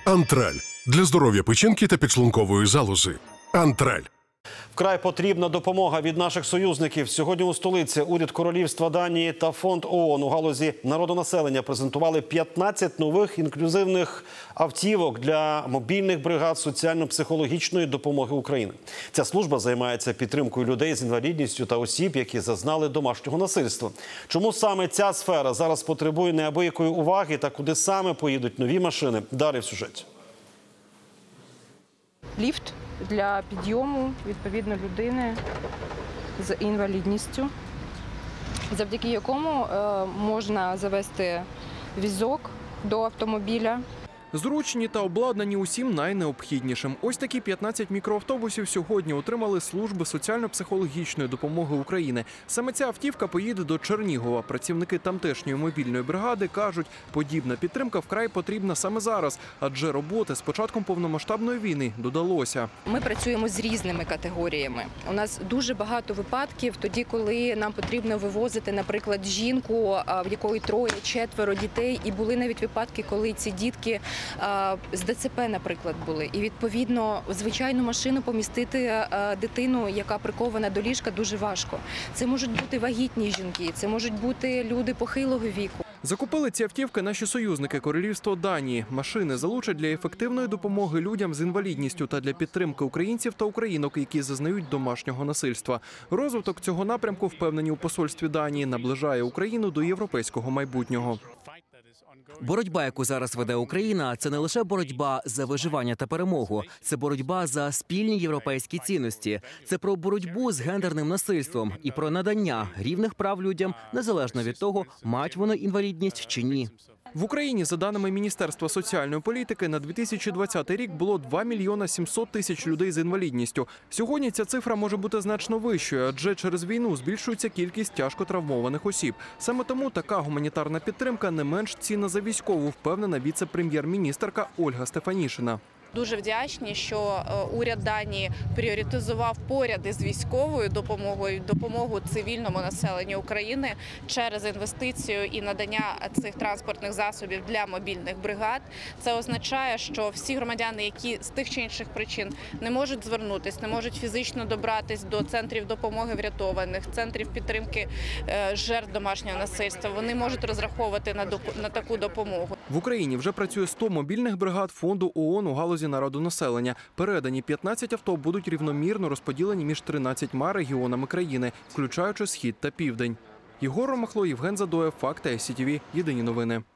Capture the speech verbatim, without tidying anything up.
Антраль – для здоров'я печінки та підшлункової залози. Антраль. Вкрай потрібна допомога від наших союзників. Сьогодні у столиці уряд Королівства Данії та фонд ООН у галузі народонаселення презентували п'ятнадцять нових інклюзивних автівок для мобільних бригад соціально-психологічної допомоги України. Ця служба займається підтримкою людей з інвалідністю та осіб, які зазнали домашнього насильства. Чому саме ця сфера зараз потребує неабиякої уваги та куди саме поїдуть нові машини? Далі в сюжеті. Ліфт для підйому, відповідно, людини з інвалідністю, завдяки якому можна завести візок до автомобіля. Зручні та обладнані усім найнеобхіднішим. Ось такі п'ятнадцять мікроавтобусів сьогодні отримали служби соціально-психологічної допомоги України. Саме ця автівка поїде до Чернігова. Працівники тамтешньої мобільної бригади кажуть, подібна підтримка вкрай потрібна саме зараз, адже роботи з початком повномасштабної війни додалося. Ми працюємо з різними категоріями. У нас дуже багато випадків тоді, коли нам потрібно вивозити, наприклад, жінку, в якої троє, четверо дітей, і були навіть випадки, коли ці дітки з ДЦП, наприклад, були. І, відповідно, в звичайну машину помістити дитину, яка прикована до ліжка, дуже важко. Це можуть бути вагітні жінки, це можуть бути люди похилого віку. Закупили ці автівки наші союзники Королівство Данії. Машини залучать для ефективної допомоги людям з інвалідністю та для підтримки українців та українок, які зазнають домашнього насильства. Розвиток цього напрямку, впевнені у посольстві Данії, наближає Україну до європейського майбутнього. Боротьба, яку зараз веде Україна, це не лише боротьба за виживання та перемогу. Це боротьба за спільні європейські цінності. Це про боротьбу з гендерним насильством і про надання рівних прав людям, незалежно від того, мають вони інвалідність чи ні. В Україні, за даними Міністерства соціальної політики, на дві тисячі двадцятий рік було два мільйони сімсот тисяч людей з інвалідністю. Сьогодні ця цифра може бути значно вищою, адже через війну збільшується кількість тяжко травмованих осіб. Саме тому така гуманітарна підтримка не менш цінна за військову, впевнена віце-прем'єр-міністерка Ольга Стефанішина. Дуже вдячні, що уряд Данії пріоритизував поряд із військовою допомогою, допомогу цивільному населенню України через інвестицію і надання цих транспортних засобів для мобільних бригад. Це означає, що всі громадяни, які з тих чи інших причин не можуть звернутися, не можуть фізично добратися до центрів допомоги врятованих, центрів підтримки жертв домашнього насильства, вони можуть розраховувати на, на таку допомогу. В Україні вже працює сто мобільних бригад фонду ООН у галузі народонаселення. Передані п'ятнадцять авто будуть рівномірно розподілені між тринадцятьма регіонами країни, включаючи Схід та Південь. Єгор Ромахло, Євген Задоєв, Факти, ай сі ті ві. Єдині новини.